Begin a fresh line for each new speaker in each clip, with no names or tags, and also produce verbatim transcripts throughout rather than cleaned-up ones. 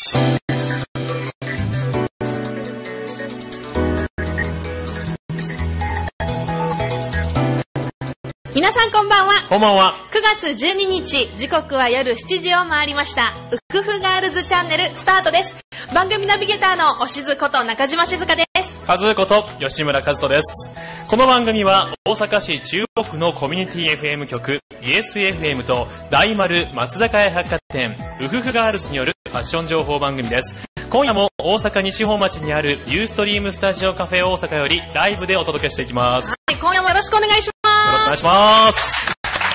皆さんこんばんは。
こんばんは。
くがつじゅうににち、時刻は夜しちじを回りました。ウフフガールズチャンネルスタートです。番組ナビゲーターのおしずこと中島静香です。
カズこと吉村和人です。この番組は大阪市中央区のコミュニティ エフエム 局イエスエフエム と大丸松坂屋百貨店ウフフガールズによるファッション情報番組です。今夜も大阪西本町にあるユーストリームスタジオカフェ大阪よりライブでお届けしていきます。
はい、今夜もよろしくお願いします。
よろしくお願いします。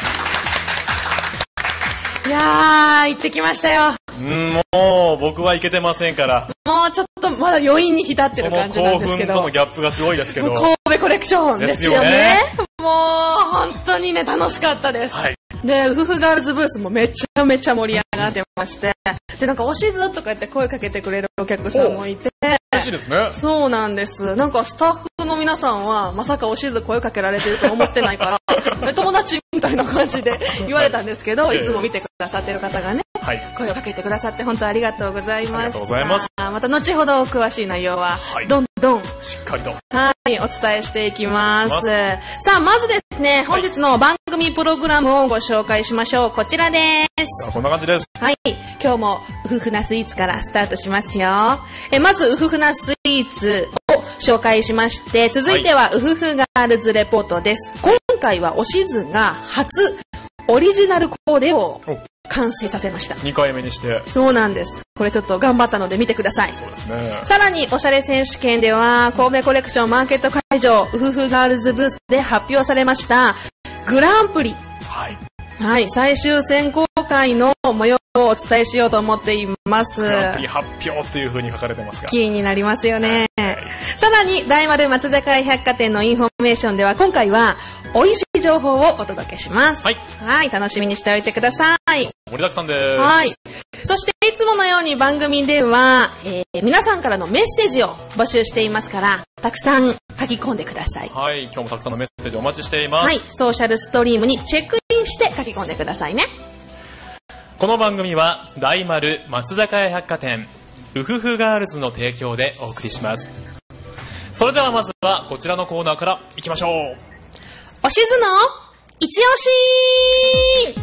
いやー、行ってきましたよ。
うん、もう僕は行けてませんから。
もうちょっとまだ余韻に浸ってる感じなんですけど。
その興奮とのギャップがすごいですけど。
もう神戸コレクションですよね。ですよね。もう本当にね、楽しかったです。はい。で、ウフフガールズブースもめちゃめちゃ盛り上がってまして、で、なんかおしずとか言って声かけてくれるお客さんもいて、
嬉しいですね。
そうなんです。なんかスタッフの皆さんはまさかおしず声かけられてると思ってないから友達みたいな感じで言われたんですけど、いつも見てくださってる方がね、はい、声をかけてくださって本当ありがとうございました。ありがとうございます。また後ほど詳しい内容は、はい、どんどん
しっかりと、
はい、お伝えしていきます。さあ、まずですね、本日の番組プログラムをご紹介しましょう。こちらです。
こんな感じです。
はい、今日もウフフなスイーツからスタートしますよ。えまずウフフなスイーツを紹介しまして、続いてはウフフガールズレポートです。今回はおしずが初オリジナルコーデを完成させました。
にかいめにして。
そうなんです。これちょっと頑張ったので見てください。
そうですね。
さらにおしゃれ選手権では神戸コレクションマーケット会場ウフフガールズブースで発表されましたグランプリ。はい。はい、最終選考会の模様をお伝えしようと思っています。グ
ランプリ発表という風に書かれてますが。
キーになりますよね。はい、さらに大丸松坂屋百貨店のインフォメーションでは今回は美味しい情報をお届けします。はい。はい、楽しみにしておいてください。
盛りだくさんです。
はい。そしていつものように番組では、えー、皆さんからのメッセージを募集していますから、たくさん書き込んでください。
はい、今日もたくさんのメッセージお待ちしています。
はい、ソーシャルストリームにチェックインして書き込んでくださいね。
この番組は大丸松坂屋百貨店ウフフガールズの提供でお送りします。それではまずはこちらのコーナーからいきましょう。
おしずの一押し。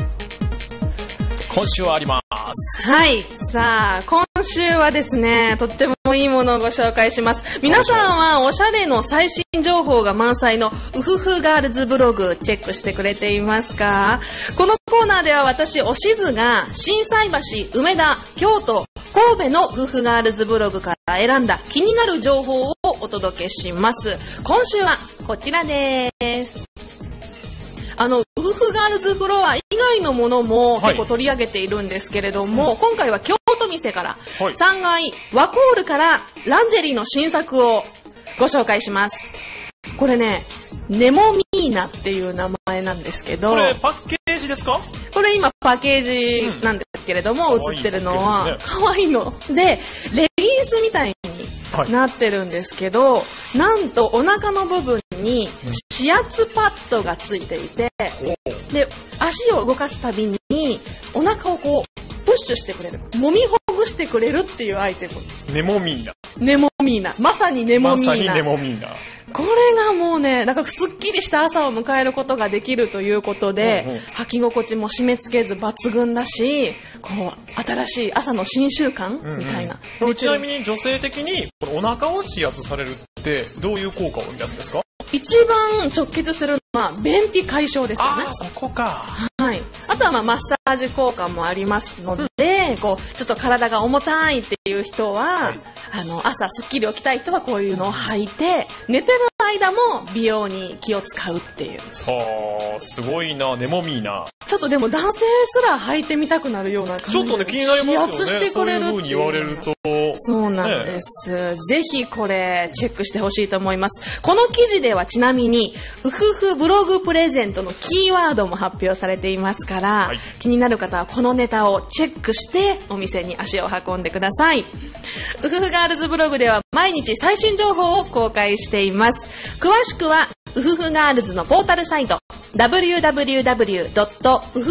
今週はあります。
はい。さあ、今週はですね、とってもいいものをご紹介します。皆さんはおしゃれの最新情報が満載のウフフガールズブログチェックしてくれていますか？このコーナーでは私、おしずが心斎橋、梅田、京都、神戸のウフフガールズブログから選んだ気になる情報をお届けします。今週はこちらです。あのウフフガールズフロア以外のものも結構取り上げているんですけれども、はい、今回は京都店から、はい、さんがいワコールからランジェリーの新作をご紹介します。これね、ネモミーナっていう名前なんですけど、
これパッケージですか？
これ今パッケージなんですけれども、うん、写ってるのは可愛いのでレギンスみたいになってるんですけど、はい、なんとお腹の部分に指圧パッドがついていて、で足を動かすたびにお腹をこうプッシュしてくれる、揉みほぐしてくれるっていうアイテム。
ネモミーナ。
ネモミーナ。まさにネモミーナ。
まさにネモミーナ。
これがもうね、だからすっきりした朝を迎えることができるということで、うんうん、履き心地も締め付けず抜群だし、こう新しい朝の新習慣みたいな、
うんうん、ちなみに女性的にお腹を指圧されるってどういう効果を生み出すんですか？
一番直結するのは便秘解消ですよね。
あ、そこか。
はい。あとはまあマッサージ効果もありますので、うん、こうちょっと体が重たいっていう人は、はい、あの朝すっきり起きたい人はこういうのを履いて、寝てる間も美容に気を使うっていう。
さあ、すごいな、ネモミーナ。
ちょっとでも男性すら履いてみたくなるような感じ。
ちょっとね、気になりますよね。
指圧してくれるっていう。
そういう風に言われると。
そうなんです、ね。ぜひこれチェックしてほしいと思います。この記事ではちなみにウフフブログプレゼントのキーワードも発表されていますから、はい、気になる方はこのネタをチェックしてお店に足を運んでください。ウフフガールズブログでは毎日最新情報を公開しています。詳しくはウフフガールズのポータルサイト ダブリューダブリューダブリュードットウフフガ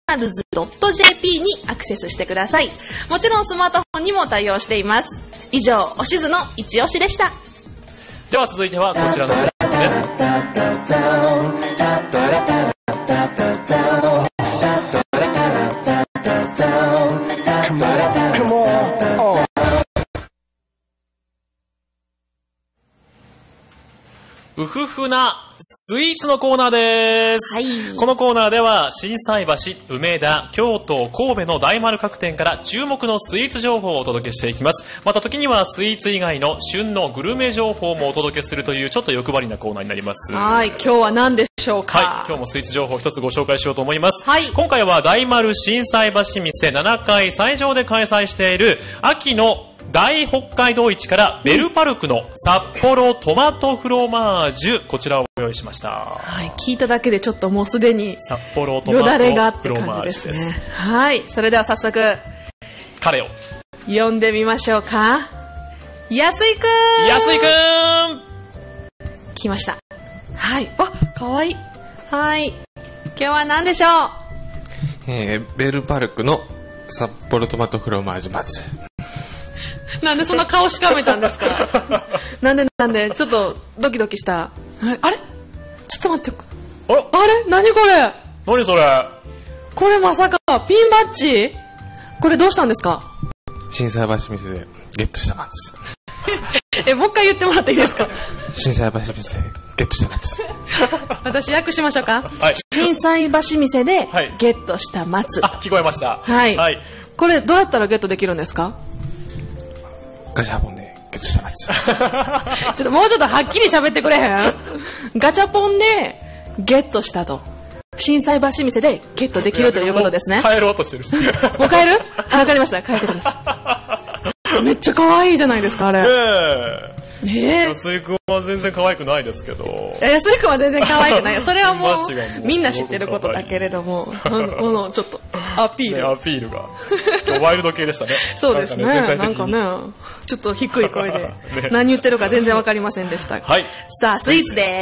ールズドットジェーピー にアクセスしてください。もちろんスマートフォンにも対応しています。以上、おしずの一押しでした。
では続いてはこちらのフレーズです。うふふなスイーツのコーナーです、
はい、
このコーナーでは心斎橋、梅田、京都、神戸の大丸各店から注目のスイーツ情報をお届けしていきます。また時にはスイーツ以外の旬のグルメ情報もお届けするというちょっと欲張りなコーナーになります。
はい、今日は何でしょうか。
はい、今日もスイーツ情報を一つご紹介しようと思います、
はい、
今回は大丸心斎橋店ななかい最上で開催している秋の大北海道市からベルパルクの札幌トマトフロマージュ、こちらをご用意しました。
はい、聞いただけでちょっともうすでに
札幌トマトフロマージュです。
よだれがって感じですね。はい、それでは早速
彼を
呼んでみましょうか。安井くん。
安井くん
来ました。はい、わ、かわいい。はい、今日は何でしょう。
えー、ベルパルクの札幌トマトフロマージュ松。
なんでそんな顔しかめたんですか。なんでなんでちょっとドキドキした。はい、あれちょっと待って。
あれ
あれ何これ。
何それ。
これまさかピンバッジ。これどうしたんですか。
心斎橋店でゲットした松。
え、もう一回言ってもらっていいですか。
心斎橋店でゲットした松。
私訳しましょうか。
はい、
心斎橋店でゲットした松、
はい、あ、聞こえました。
はい、
はい、
これどうやったらゲットできるんですか。
ガチャポンでゲットした松。
ちょっともうちょっとはっきり喋ってくれへん。ガチャポンでゲットしたと。心斎橋店でゲットできるということですね。
帰ろうとしてるし。
もう帰る？あ、わかりました。帰ってください。めっちゃ可愛いじゃないですか、あれ。
ええ
えー、
安井くんは全然可愛くないですけど。
安井くんは全然可愛くない。それはもうみんな知ってることだけれども、このちょっとアピール、
ね、アピールがワイルド系でしたね。
そうですね。なんかね、ちょっと低い声で、ね、何言ってるか全然わかりませんでした。
はい。
さあスイーツです。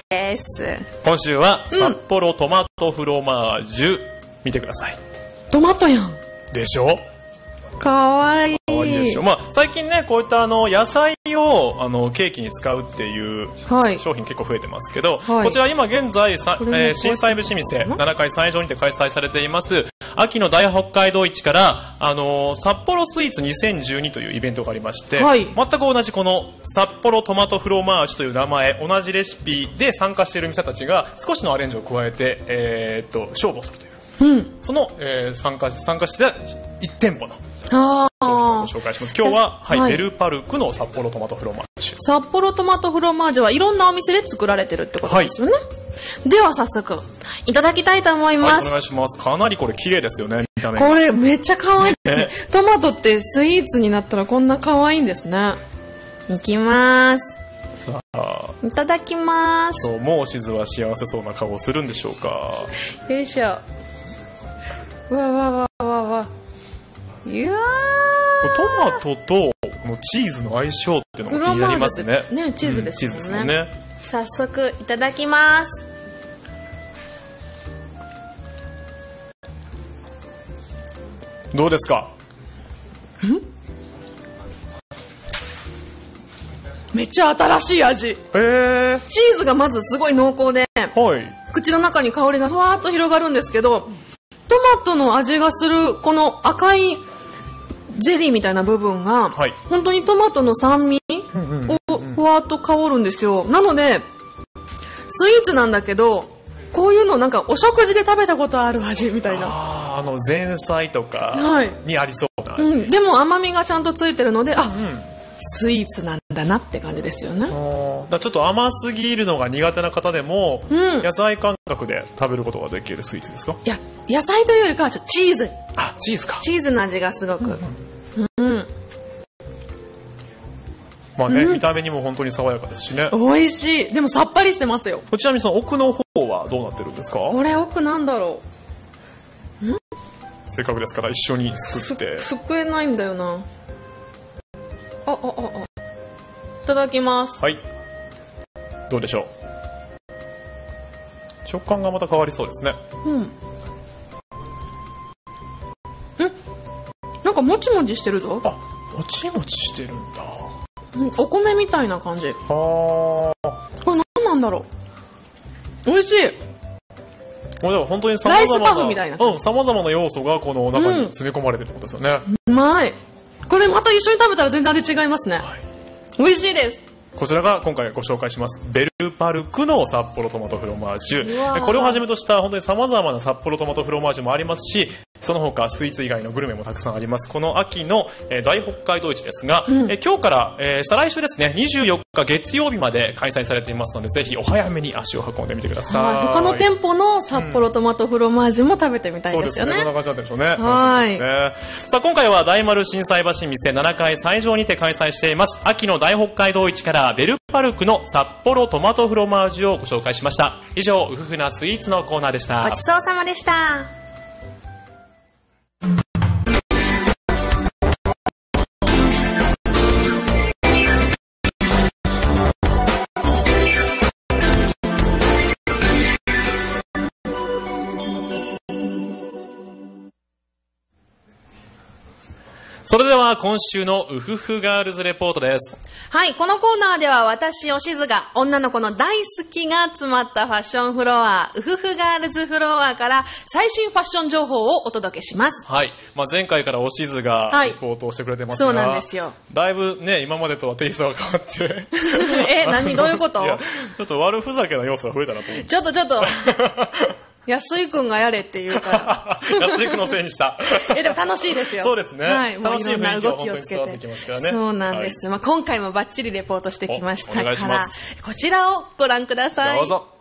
今週は札幌トマトフロマージュ、見てください。
トマトやん。
でしょ。
かわいい。
かわいいでしょ。まあ、最近ね、こういったあの野菜をあのケーキに使うっていう商品結構増えてますけど、はい、こちら今現在さ、えー、心斎橋店ななかい最上にて開催されています秋の大北海道市からあの札幌スイーツにせんじゅうにというイベントがありまして、はい、全く同じこの札幌トマトフロマージュという名前、同じレシピで参加している店たちが少しのアレンジを加えて、えー、っと勝負をするという、うん、その、えー、参加参加していち店舗の
あ
商品をご紹介します。今日は、はいはい、ベルパルクの札幌トマトフロマージュ。
札幌トマトフロマージュはいろんなお店で作られてるってことですよね。はい、では早速いただきたいと思います。はい、
お願いします。かなりこれ綺麗ですよね、見た目。
これめっちゃ可愛いですね。トマトってスイーツになったらこんな可愛いんですね。いきます。さあ、いただきます。
そう、もうしずは幸せそうな顔をするんでしょうか。
よいしょ。うわわわわわ。いやー、
トマトとチーズの相性っていうのが気になりますね。
ね、チーズですよね。
うん、チーズですよね。
早速いただきます。
どうですか？
ん？めっちゃ新しい味。
えー、
チーズがまずすごい濃厚で、はい、口の中に香りがふわーっと広がるんですけど、トマトの味がするこの赤いゼリーみたいな部分が、はい、本当にトマトの酸味をふわっと香るんですよ。なのでスイーツなんだけど、こういうのなんかお食事で食べたことある味みたいな。
あ、あの前菜とかにありそうな味、
はい、うん、でも甘みがちゃんとついてるので、あ、うん、スイーツなんだなって感じですよね。
だちょっと甘すぎるのが苦手な方でも、うん、野菜感覚で食べることができるスイーツですか？
いや、野菜というよりかはちょっとチーズ。
あ、チーズか。
チーズの味がすごく、うんうん、
まあね、うん、見た目にも本当に爽やかですしね。
美味しい。でもさっぱりしてますよ。
ちなみにその奥の方はどうなってるんですか？
これ奥なんだろう。ん？
せっかくですから一緒に作って。
すくえないんだよな。あ、あ、あ、あ。いただきます。
はい。どうでしょう。食感がまた変わりそうですね。
うん。 かもちもちしてるぞ。
あ、もちもちしてるんだ。
うん、お米みたいな感じ。
あー。
これ何なんだろう。美味しい。
これでも本当に様々な、
ライスパフみたいな。
うん、様々な要素がこの中に詰め込まれてるってことですよね。
うまい。これまた一緒に食べたら全然味違いますね。はい、美味しいです。
こちらが今回ご紹介しますベルパルクの札幌トマトフロマージュ。これをはじめとした本当に様々な札幌トマトフロマージュもありますし、その他スイーツ以外のグルメもたくさんあります。この秋の、えー、大北海道市ですが、うん、え今日から、えー、再来週ですね、にじゅうよっか月曜日まで開催されていますので、ぜひお早めに足を運んでみてください。
はい、他の店舗の札幌トマトフロマージュも食べてみたいですよね。
そうですね、こんな感じになってるでしょうね。
はい、
ね。さあ、今回は大丸心斎橋店ななかい最上にて開催しています秋の大北海道市からベルパルクの札幌トマトフロマージュをご紹介しました。以上、うふふなスイーツのコーナーでした。
ごちそうさまでした。
それでは今週のウフフガールズレポートです。
はい、このコーナーでは私、おしずが女の子の大好きが詰まったファッションフロア、ウフフガールズフロアから最新ファッション情報をお届けします。
はい、まあ、前回からおしずがレポートをしてくれてますが、
はい、そうなんですよ。
だいぶね、今までとはテイストが変わって
え、何どういうこと？いや、
ちょっと悪ふざけな要素が増えたなと思って。
ちょっとちょっと。安井くんがやれって言うから。
安井くんのせいにした。
え、でも楽しいですよ。
そうですね。
はい。
楽しい雰囲気が
動きをつけて。そうなんです。はい、まあ今回もバッチリレポートしてきましたから、お願いします。こちらをご覧ください。
どうぞ。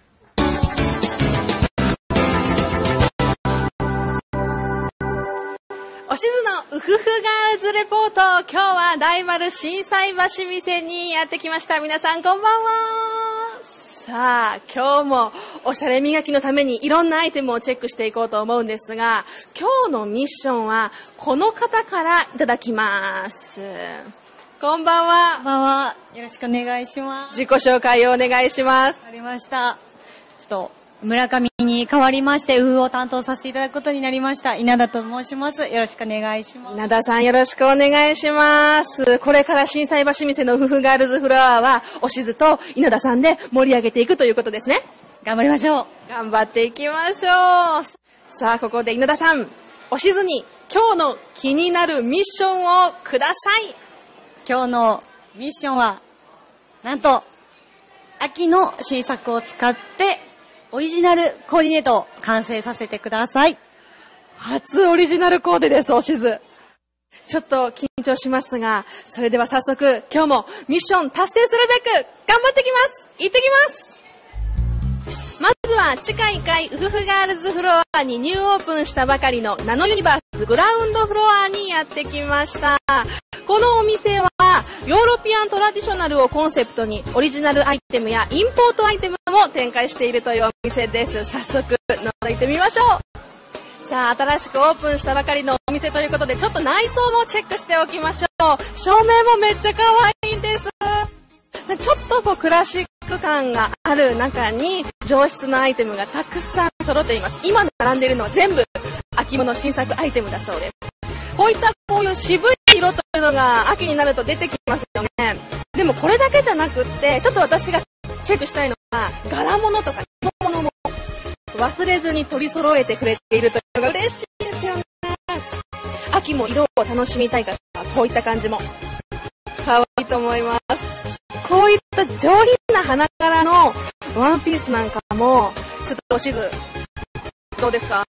おしずのウフフガールズレポート。今日は大丸心斎橋店にやってきました。皆さんこんばんは。さあ、今日もおしゃれ磨きのためにいろんなアイテムをチェックしていこうと思うんですが、今日のミッションはこの方からいただきます。こんばんは。
こんばんは。よろしくお願いします。
自己紹介をお願いします。
わかりました。ちょっと村上に代わりましてウフを担当させていただくことになりました稲田と申します。よろしくお願いします。
稲田さんよろしくお願いします。これから心斎橋店のウフフガールズフロアはおしずと稲田さんで盛り上げていくということですね。
頑張りましょう。
頑張っていきましょう。さあ、ここで稲田さん、おしずに今日の気になるミッションをください。
今日のミッションはなんと秋の新作を使ってオリジナルコーディネートを完成させてください。
初オリジナルコーデです、おしず。ちょっと緊張しますが、それでは早速、今日もミッション達成するべく頑張ってきます。行ってきます。まずは地下いっかいウフフガールズフロアにニューオープンしたばかりのナノユニバースグラウンドフロアにやってきました。このお店はヨーロピアントラディショナルをコンセプトにオリジナルアイテムやインポートアイテムも展開しているというお店です。早速覗いてみましょう。さあ、新しくオープンしたばかりのお店ということで、ちょっと内装もチェックしておきましょう。照明もめっちゃ可愛いです。ちょっとこうクラシック感がある中に上質なアイテムがたくさん揃っています。今並んでいるのは全部秋物新作アイテムだそうです。こういったこういう渋い色というのが秋になると出てきますよね。でもこれだけじゃなくって、ちょっと私がチェックしたいのは柄物とか色物も忘れずに取り揃えてくれているというのが嬉しいですよね。秋も色を楽しみたい方はこういった感じも可愛いと思います。こういった上品な花柄のワンピースなんかもちょっとおしずどうですか？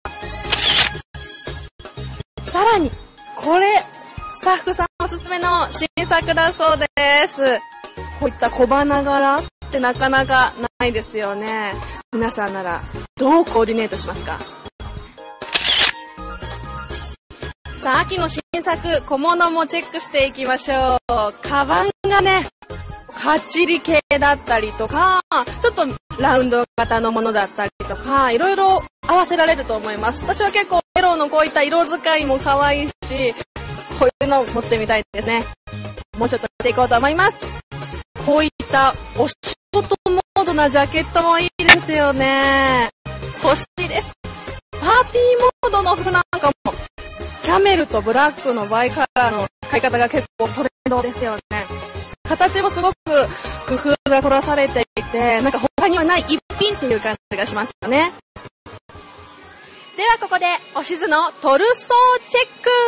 さらにこれスタッフさんおすすめの新作だそうです。こういった小花柄ってなかなかないですよね。皆さんならどうコーディネートしますか？さあ、秋の新作小物もチェックしていきましょう。カバンがね、かっちり系だったりとか、ちょっとラウンド型のものだったりとか、いろいろ合わせられると思います。私は結構エロのこういった色使いも可愛いし、こういうのを持ってみたいですね。もうちょっとやっていこうと思います。こういったお仕事モードなジャケットもいいですよね。欲しいです。パーティーモードの服なんかもキャャメルとブラックのバイカラーの使い方が結構トレンドですよね。形もすごく工夫が凝らされていて、なんか他にはない一品っていう感じがしますよね。ではここでおしずのトルソーチェック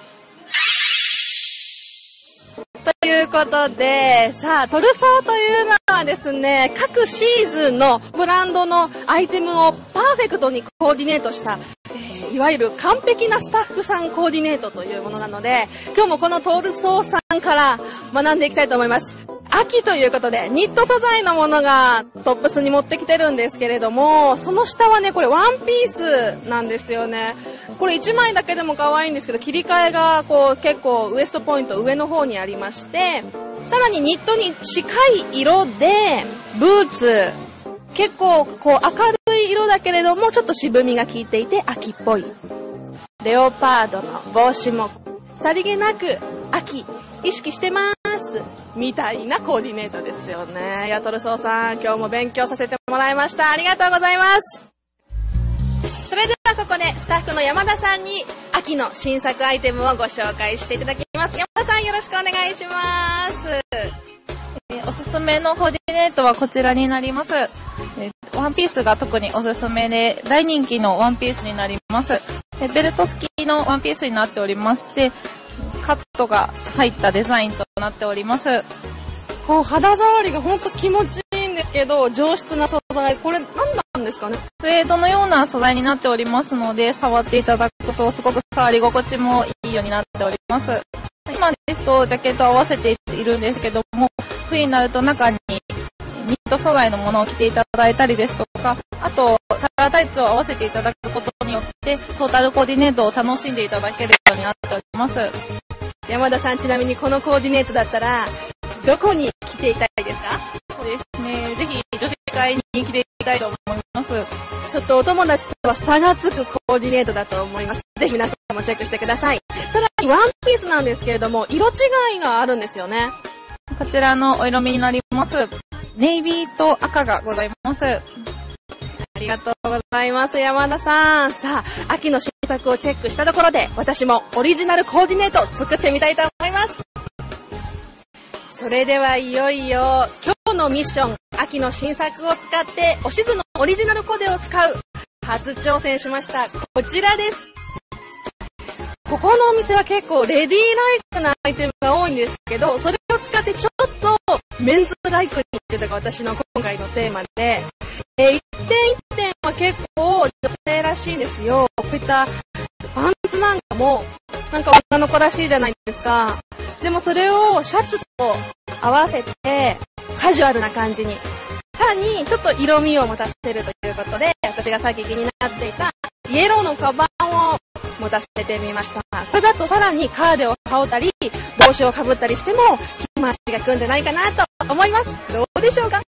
ということで、さあトルソーというのはですね、各シーズンのブランドのアイテムをパーフェクトにコーディネートした、えー、いわゆる完璧なスタッフさんコーディネートというものなので、今日もこのトルソーさんから学んでいきたいと思います。秋ということでニット素材のものがトップスに持ってきてるんですけれども、その下はね、これワンピースなんですよね。これいちまいだけでも可愛いんですけど、切り替えがこう結構ウエストポイント上の方にありまして、さらにニットに近い色でブーツ、結構こう明るい色だけれどもちょっと渋みが効いていて秋っぽい。レオパードの帽子もさりげなく秋意識してますみたいなコーディネートですよね。やトルソーさん、今日も勉強させてもらいました。ありがとうございます。それではここでスタッフの山田さんに秋の新作アイテムをご紹介していただきます。山田さん、よろしくお願いします。
えー、おすすめのコーディネートはこちらになります。えー、ワンピースが特におすすめで大人気のワンピースになります。えー、ベルト付きのワンピースになっておりまして、カットが入ったデザインとなっております。
こう肌触りが本当気持ちいいんですけど、上質な素材、これ何なんですかね。
スウェードのような素材になっておりますので、触っていただくとすごく触り心地もいいようになっております。今ですとジャケットを合わせているんですけども、冬になると中にニット素材のものを着ていただいたりですとか、あとカラータイツを合わせていただくことによってトータルコーディネートを楽しんでいただけるようになっております。
山田さん、ちなみにこのコーディネートだったらどこに着ていたいですか？
そうですね、ぜひ女子会に着ていきたいと思います。
ちょっとお友達とは差がつくコーディネートだと思います。ぜひ皆さんもチェックしてください。さらにワンピースなんですけれども、色違いがあるんですよね。
こちらのお色味になります。ネイビーと赤がございます。
ありがとうございます、山田さん。さあ、秋の新作をチェックしたところで、私もオリジナルコーディネートを作ってみたいと思います。それではいよいよ今日のミッション、秋の新作を使っておしずのオリジナルコーデを使う、初挑戦しました。こちらです。ここのお店は結構レディーライクなアイテムが多いんですけど、それを使ってちょっとメンズライクにっていうのが私の今回のテーマで、えー、一点一点は結構女性らしいんですよ。こういったパンツなんかもなんか女の子らしいじゃないですか。でもそれをシャツと合わせてカジュアルな感じに、さらにちょっと色味を持たせるということで、私がさっき気になっていたイエローのカバンを持たせてみました。これだとさらにカーデを羽織ったり帽子をかぶったりしても着回しがくんじゃないかなと思います。どうでしょうか。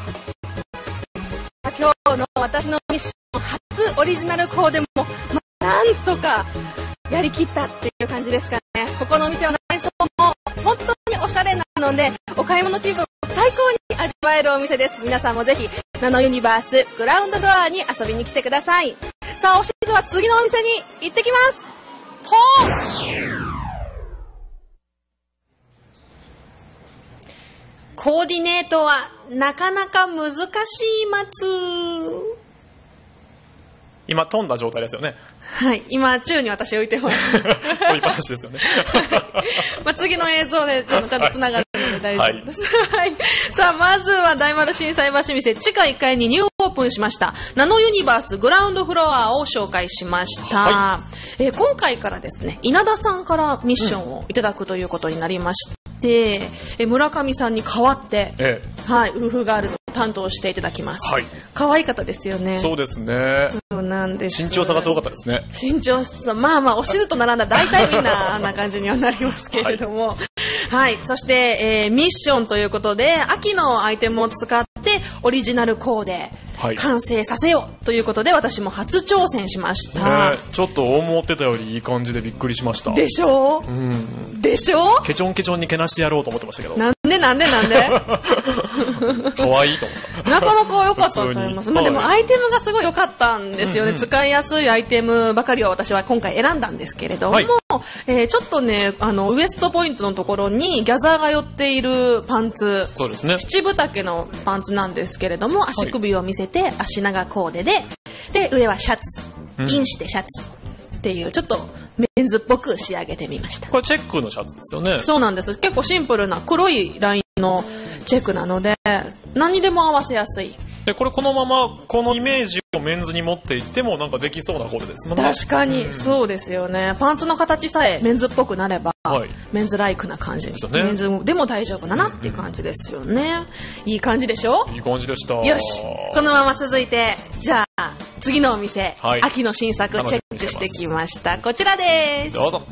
今日の私のミッション初オリジナルコーデも、ま、なんとかやりきったっていう感じですかね。ここのお店の内装も本当におしゃれなので、お買い物気分を最高に味わえるお店です。皆さんもぜひナノユニバースグラウンドドアに遊びに来てください。さあ、おしずは次のお店に行ってきます。とコーディネートはなかなか難しい松。
今飛んだ状態ですよね。
はい、今宙に私置いてます。
飛びっぱなしですよね。
まあ次の映像でちゃんとつながるので大丈夫です。はいはい、さあ、まずは大丸心斎橋店地下いっかいにニューオープンしましたナノユニバースグラウンドフロアを紹介しました。はい、えー、今回からですね、稲田さんからミッションをいただくということになりまして、うん、え村上さんに代わって、ええ、はい、ウフガールズを担当していただきます。はい、可愛い方ですよね。
そうですね。
そうなんです。
身長差がすごかったですね。
身長差、まあまあ、おしずと並んだ大体みんなあんな感じにはなりますけれども、はい、はい、そして、えー、ミッションということで秋のアイテムを使ってオリジナルコーデ、はい、完成させようということで私も初挑戦しました。
ね、ちょっと思ってたよりいい感じでびっくりしました。
でしょう、うん、でしょう。
ケチョンケチョンにけなしてやろうと思ってましたけど。
なんでなんでなんで
可愛いと思った。
なかなか良かったと思います。まあでもアイテムがすごい良かったんですよね。うんうん、使いやすいアイテムばかりを私は今回選んだんですけれども、はい、えー、ちょっとね、あの、ウエストポイントのところにギャザーが寄っているパンツ。
そうですね。
七分丈のパンツなんですけれども、足首を見せて足長コーデで、で、上はシャツ。インしてシャツ。っていう、ちょっとメンズっぽく仕上げてみました。
これチェックのシャツですよね。
そうなんです。結構シンプルな黒いラインのチェックなので、何にでも合わせやすい。
で、これこのままこのイメージをメンズに持っていってもなんかできそうなコーデですもんね。
確かに、うん、そうですよね。パンツの形さえメンズっぽくなれば、はい、メンズライクな感じですよね。メンズでも大丈夫だなっていう感じですよね。うん、いい感じでしょ？
いい感じでした。
よし。このまま続いて、じゃあ次のお店、はい、秋の新作チェックしてきました。こちらです。
どうぞ。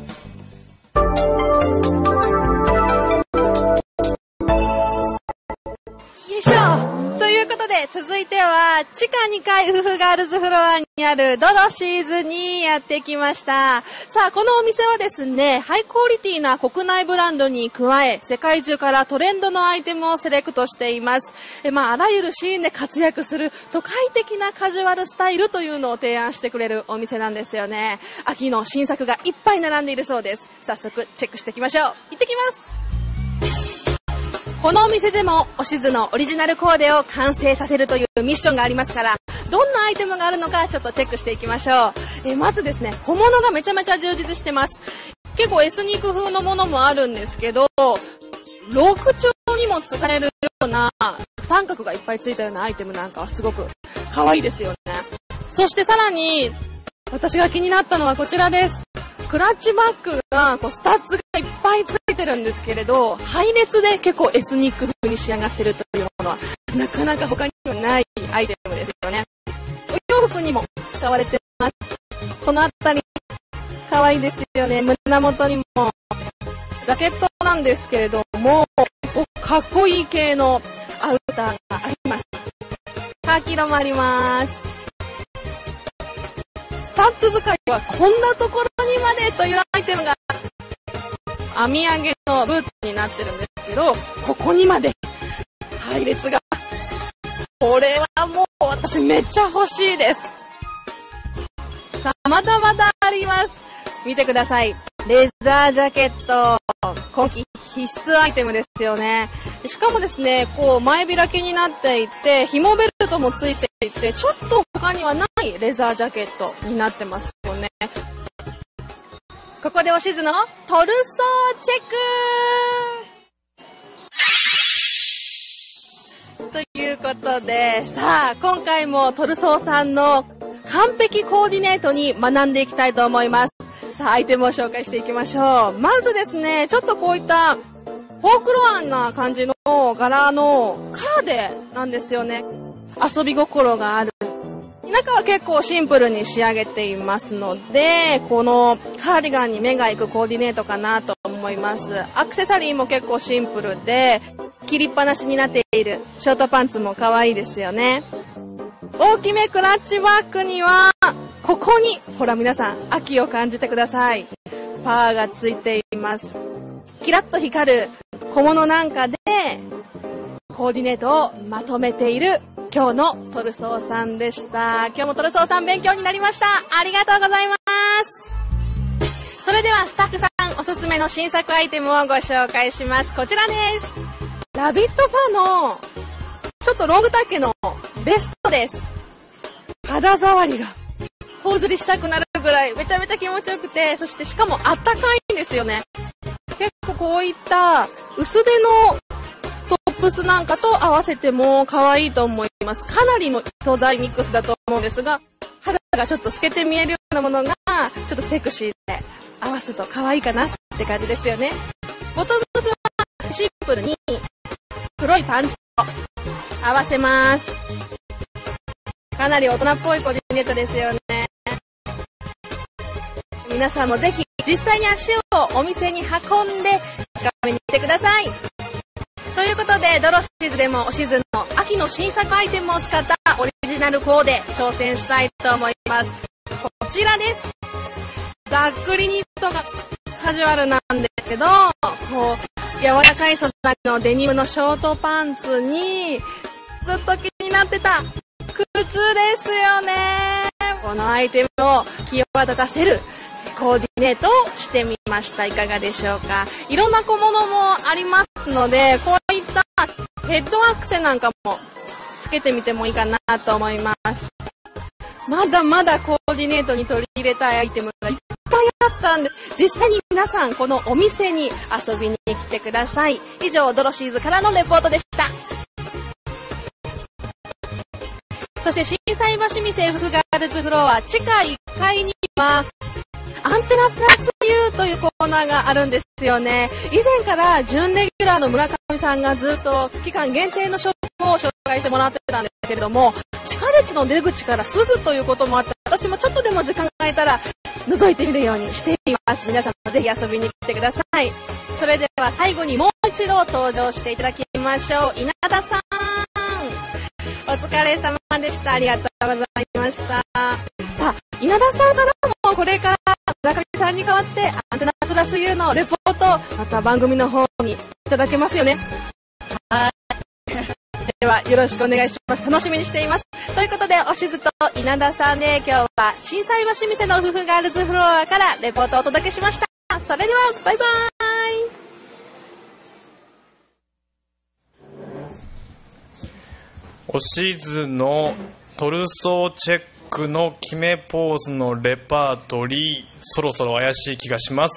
よいしょ。ということで、続いては、地下にかい夫婦ガールズフロアにあるドロシーズにやってきました。さあ、このお店はですね、ハイクオリティな国内ブランドに加え、世界中からトレンドのアイテムをセレクトしています。えまあ、あらゆるシーンで活躍する都会的なカジュアルスタイルというのを提案してくれるお店なんですよね。秋の新作がいっぱい並んでいるそうです。早速、チェックしていきましょう。行ってきます。このお店でもおしずのオリジナルコーデを完成させるというミッションがありますから、どんなアイテムがあるのかちょっとチェックしていきましょう。えまずですね、小物がめちゃめちゃ充実してます。結構エスニック風のものもあるんですけど、ロク調にも使えるような三角がいっぱいついたようなアイテムなんかはすごく可愛いですよね。そしてさらに私が気になったのはこちらです。クラッチバッグがこうスタッツがいっぱいついてるんですけれど、配列で結構エスニック風に仕上がってるというものはなかなか他にはないアイテムですよね。お洋服にも使われてます。このあたり可愛いですよね。胸元にもジャケットなんですけれども、かっこいい系のアウターがあります。カーキ色もあります。スタッツ使いはこんなところにまでというアイテムが編み上げのブーツになってるんですけど、ここにまで配列が、これはもう私めっちゃ欲しいです。さあ、まだまだあります。見てください。レザージャケット、今季必須アイテムですよね。しかもですね、こう前開きになっていて、紐ベルトもついていて、ちょっと他にはないレザージャケットになってますよね。ここでおしずのトルソーチェックということで、さあ今回もトルソーさんの完璧コーディネートに学んでいきたいと思います。さあアイテムを紹介していきましょう。まずですね、ちょっとこういったフォークロアンな感じの柄のカーデなんですよね。遊び心がある。中は結構シンプルに仕上げていますので、このカーディガンに目が行くコーディネートかなと思います。アクセサリーも結構シンプルで、切りっぱなしになっているショートパンツも可愛いですよね。大きめクラッチバッグには、ここに、ほら皆さん、秋を感じてください。パーがついています。キラッと光る小物なんかで、コーディネートをまとめている今日のトルソーさんでした。今日もトルソーさん勉強になりました。ありがとうございます。それではスタッフさんおすすめの新作アイテムをご紹介します。こちらです。ラビットファのちょっとロング丈のベストです。肌触りが頬ずりしたくなるぐらいめちゃめちゃ気持ちよくて、そしてしかもあったかいんですよね。結構こういった薄手のトップスなんかと合わせても可愛いと思います。かなりの素材ミックスだと思うんですが、肌がちょっと透けて見えるようなものがちょっとセクシーで合わすと可愛いかなって感じですよね。ボトムスはシンプルに黒いパンツを合わせます。かなり大人っぽいコーディネートですよね。皆さんもぜひ実際に足をお店に運んで近めに来てください。ということで、ドロシーズでもおしずの秋の新作アイテムを使ったオリジナルコーデ挑戦したいと思います。こちらです。ざっくりニットがカジュアルなんですけど、 こう、柔らかい素材のデニムのショートパンツに、ずっと気になってた靴ですよね。このアイテムを際立たせるコーディネートをしてみました。いかがでしょうか。いろんな小物もありますので、こういったヘッドアクセなんかもつけてみてもいいかなと思います。まだまだコーディネートに取り入れたいアイテムがいっぱいあったんで、実際に皆さんこのお店に遊びに来てください。以上、ドロシーズからのレポートでした。そして心斎橋店福ガールズフロア地下いっかいにはアンテナプラス U というコーナーがあるんですよね。以前から準レギュラーの村上さんがずっと期間限定のショップを紹介してもらってたんですけれども、地下鉄の出口からすぐということもあって、私もちょっとでも時間が空いたら覗いてみるようにしています。皆さんもぜひ遊びに来てください。それでは最後にもう一度登場していただきましょう。稲田さん、お疲れ様でした。ありがとうございました。さあ、稲田さんからもこれから村上さんに代わってアンテナプラス U のレポート、また番組の方にいただけますよね。はい。ではよろしくお願いします。楽しみにしています。ということで、おしずと稲田さんで今日は心斎橋店の夫婦ガールズフロアからレポートをお届けしました。それではバイバーイ。
おしずのトルソーチェックの決めポーズのレパートリー、そろそろ怪しい気がします。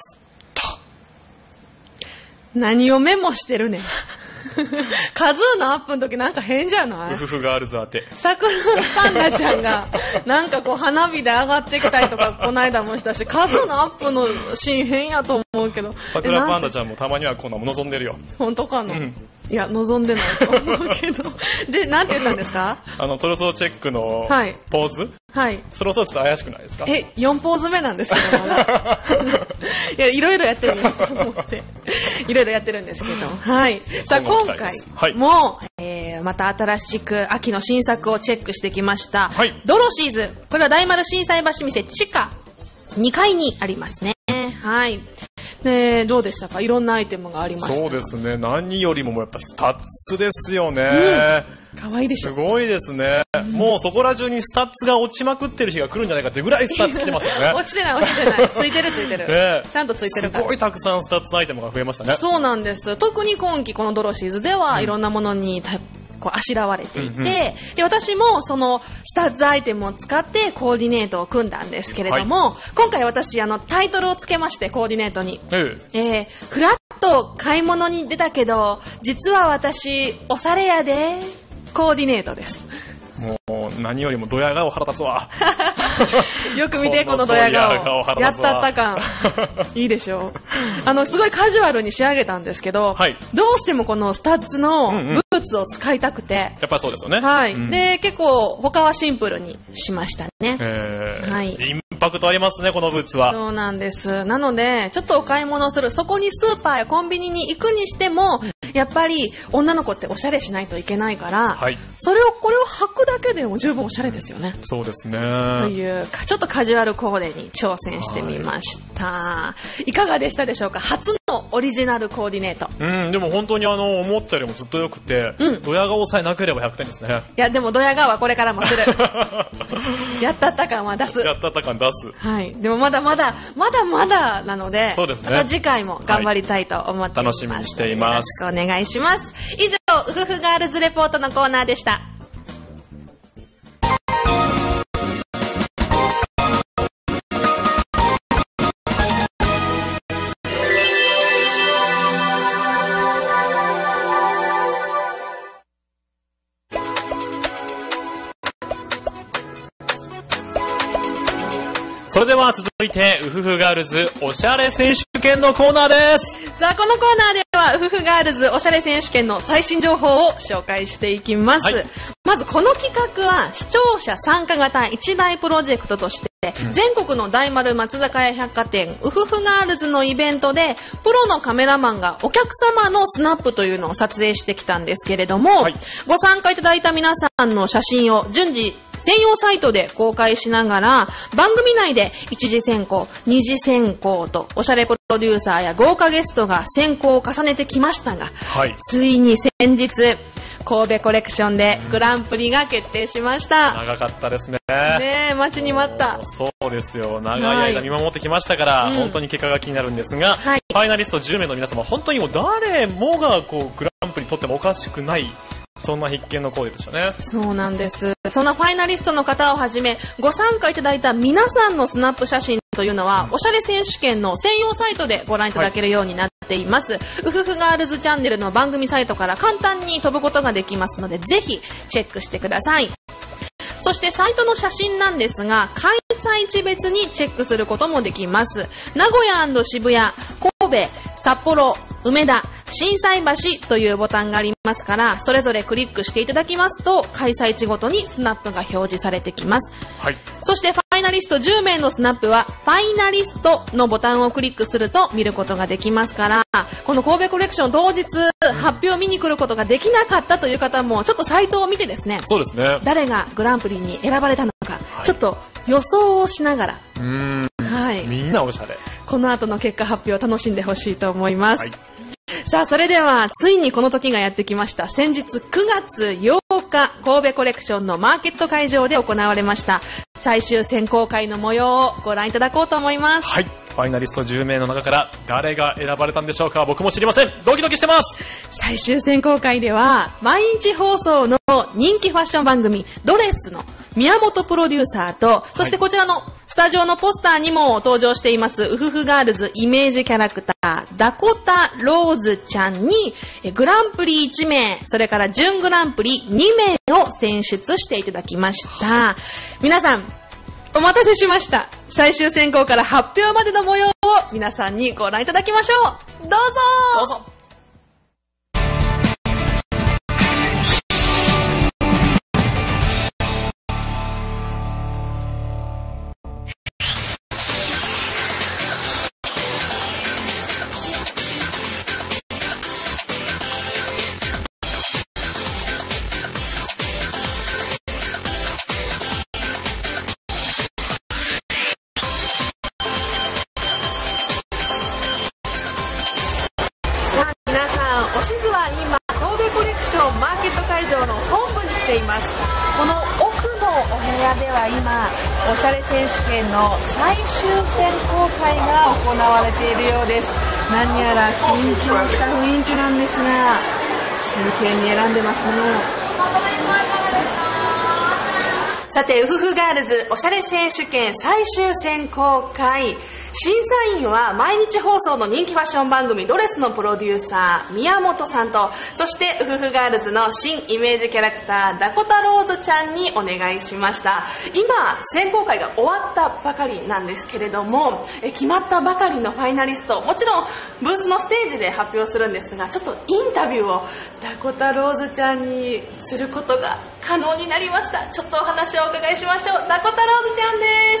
何をメモしてるねん。カズーのアップの時なんか変じゃない？
ウフフガールズ当て。
桜パンダちゃんがなんかこう花火で上がってきたりとかこの間もしたし、カズーのアップのシーン変やと思うけど。
桜パンダちゃんもたまにはこんなも望んでるよ。
本当かな？
うん。
いや、望んでないと思うけど。で、なんて言ったんですか？
あの、トルソーチェックのポーズ、
はい。
そろそろちょっと怪しくないですか？
え、よんポーズ目なんですけども。いや、いろいろやってるんですと思って。いろいろやってるんですけど。はい。さあ、今回も、はい、えー、また新しく秋の新作をチェックしてきました。はい。ドロシーズ。これは大丸心斎橋店地下にかいにありますね。はい。ね、どうでしたか？いろんなアイテムがありました。
そうですね。何よりもやっぱスタッツですよね。
うん、かわいいでしょ。
すごいですね。うん、もうそこら中にスタッツが落ちまくってる日が来るんじゃないかってぐらいスタッツ来てますよね。
落ちてない落ちてない。ついてるついてる。ね、ちゃんとついてるから。
すごいたくさんスタッツアイテムが増えましたね。
そうなんです。特に今期このドロシーズでは、うん、いろんなものにこうあしらわれていて、うんうん、で私もそのスタッツアイテムを使ってコーディネートを組んだんですけれども、はい、今回私あのタイトルをつけまして、コーディネートに、うん、えー、フラッと買い物に出たけど実は私おしゃれやでコーディネートです。
もう何よりもドヤ顔腹立つわ。
よく見てこのドヤ顔。やったった感。いいでしょう。あのすごいカジュアルに仕上げたんですけど、はい、どうしてもこのスタッツのブーツを使いたくて、うんうん、や
っぱりそうですよね。
はい。
うん、
で結構他はシンプルにしましたね。
えー、はい。インパクトありますね、このブーツは。
そうなんです。なのでちょっとお買い物する、そこにスーパーやコンビニに行くにしてもやっぱり女の子っておしゃれしないといけないから、はい、それをこれを履くだけでも十分おしゃれですよね。
そうですね。
というちょっとカジュアルコーデに挑戦してみました。はい、いかがでしたでしょうか？初のオリジナルコーディネート。
うん、でも本当にあの思ったよりもずっと良くて、うん、ドヤ顔さえなければひゃくてんですね。
いやでもドヤ顔はこれからもする。やったった感は出す。
やったった感出す。
はい。でもまだまだまだまだなので、
そうですね。
また次回も頑張りたいと思っています。
はい、楽しみにしています。
よろしくお願いします。以上、ウフフガールズレポートのコーナーでした。
それでは続いて、ウフフガールズおしゃれ選手権のコーナーです。
さあ、このコーナーでは、ウフフガールズおしゃれ選手権の最新情報を紹介していきます。はい、まず、この企画は、視聴者参加型一大プロジェクトとして、うん、全国の大丸松坂屋百貨店、ウフフガールズのイベントで、プロのカメラマンがお客様のスナップというのを撮影してきたんですけれども、はい、ご参加いただいた皆さんの写真を順次、 専用サイトで公開しながら、番組内で一次選考、二次選考と、おしゃれプロデューサーや豪華ゲストが選考を重ねてきましたが、
はい、
ついに先日、神戸コレクションでグランプリが決定しました。
長かったですね。
ねえ、待ちに待った。
そうですよ。長い間見守ってきましたから、はい、本当に結果が気になるんですが、はい、ファイナリストじゅうめいの皆様、本当にもう誰もがこうグランプリ取ってもおかしくない、そんな必見のコーデでしたね。
そうなんです。そんなファイナリストの方をはじめ、ご参加いただいた皆さんのスナップ写真というのは、おしゃれ選手権の専用サイトでご覧いただけるようになっています。はい、ウフフガールズチャンネルの番組サイトから簡単に飛ぶことができますので、ぜひチェックしてください。そしてサイトの写真なんですが、開催地別にチェックすることもできます。名古屋&渋谷、神戸、札幌、梅田、心斎橋というボタンがありますから、それぞれクリックしていただきますと、開催地ごとにスナップが表示されてきます。はい。そしてファイナリストじゅうめいのスナップは、ファイナリストのボタンをクリックすると見ることができますから、この神戸コレクション当日、発表を見に来ることができなかったという方も、ちょっとサイトを見てですね、
そうですね。
誰がグランプリに選ばれたのか、はい、ちょっと予想をしながら、
うーん、はい、みんなおしゃれ。
この後の結果発表を楽しんでほしいと思います。はい、さあ、それではついにこの時がやってきました。先日くがつようか、神戸コレクションのマーケット会場で行われました最終選考会の模様をご覧いただこうと思います。
はい、ファイナリストじゅうめいの中から誰が選ばれたんでしょうか。僕も知りません。ドキドキしてます。
最終選考会では毎日放送の人気ファッション番組ドレスの宮本プロデューサーと、そしてこちらのスタジオのポスターにも登場していますウフフガールズイメージキャラクターダコタローズちゃんにグランプリいちめい、それから準グランプリにめいを選出していただきました。皆さんお待たせしました。最終選考から発表までの模様を皆さんにご覧いただきましょう。どうぞ
どうぞ。
おしずは今神戸コレクションマーケット会場の本部に来ています。この奥のお部屋では今おしゃれ選手権の最終選考会が行われているようです。何やら緊張した雰囲気なんですが真剣に選んでますね。さて、ウフフガールズおしゃれ選手権最終選考会、審査員は毎日放送の人気ファッション番組ドレスのプロデューサー宮本さんと、そしてウフフガールズの新イメージキャラクターダコタローズちゃんにお願いしました。今選考会が終わったばかりなんですけれども、え決まったばかりのファイナリスト、もちろんブースのステージで発表するんですが、ちょっとインタビューをダコタローズちゃんにすることが可能になりました。ちょっとお話をお伺いしましょう。ダコタローズちゃんです。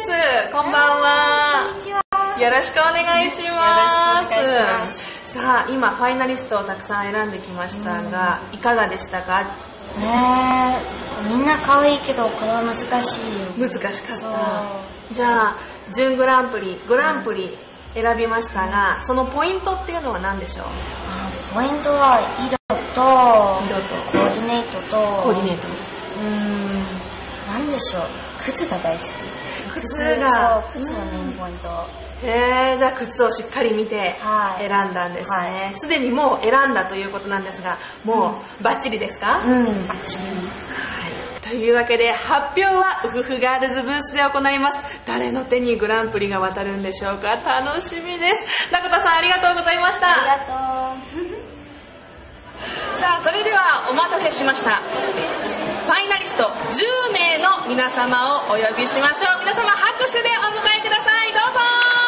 こんばんは。
こんにちは。
よろしくお願いします。
よろしくお願いします。
さあ、今ファイナリストをたくさん選んできましたが、いかがでしたか？
ねえ、みんな可愛いけどこれは難しい。
難しかった。じゃあ準グランプリ、グランプリ選びましたが、そのポイントっていうのは何でしょう？
ポイントは色と
色と
コーディネートと
コーディネート。
うーん、なんでしょう。靴が大好き。
靴が
そう、靴がメインポイント。
へー、じゃあ靴をしっかり見て
はい
選んだんですね。す、
は
で、にもう選んだということなんですが、もうバッチリですか？
うん、バッチリ。
はい。というわけで発表はウフフガールズブースで行います。誰の手にグランプリが渡るんでしょうか？楽しみです。ダコタさんありがとうございました。
ありがとう。
さあ、それではお待たせしました。ファイナリストじゅうめいの皆様をお呼びしましょう。皆様拍手でお迎えください。どうぞ。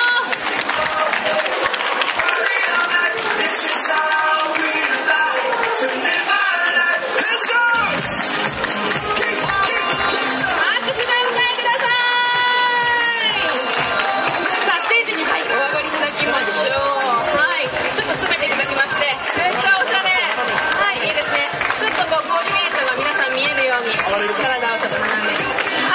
拍手でお迎えください。さあ、ステージに、はい、お上がりいただきましょう。はい、ちょっと詰めていただきまして、めっちゃおしゃれ。はい、いいですね。ちょっとこうコーディネートが皆さん見えるように体をちょっと斜めに。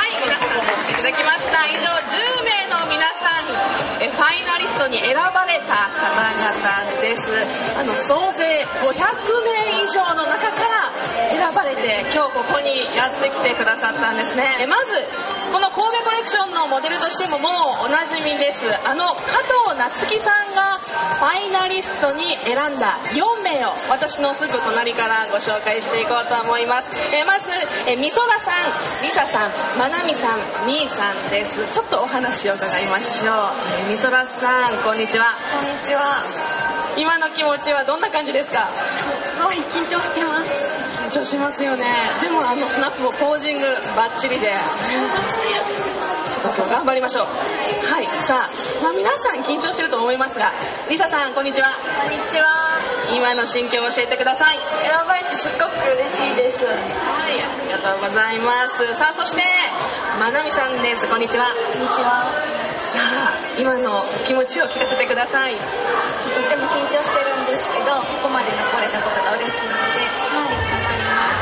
さんです。あの総勢ごひゃくめい以上の中から選ばれて今日ここにやってきてくださったんですね。えまずこの神戸コレクションのモデルとしてももうおなじみです。あの加藤夏樹さんがファイナリストに選んだよんめいを私のすぐ隣からご紹介していこうと思います。えまずえみそらさん、りささん、まなみさん、みーさんです。ちょっとお話を伺いましょう。えみそらさん、こんにちは。
こんにちは。
今の気持ちはどんな感じですか？
すごい緊張してます。
緊張しますよね。でもあのスナップもポージングバッチリでちょっと今日頑張りましょう。はい、さあ、まあ、皆さん緊張してると思いますが、りささんこんにちは。
こんにちは。
今の心境を教えてください。
選ばれてすっごく嬉しいです。
はい、ありがとうございます。さあ、そしてまなみさんです。こんにちは。
こんにちは。
さあ、今の気持ちを聞かせてください。
とても緊張してるんですけど、ここまで残れたことが嬉しいので、はい、頑張ります。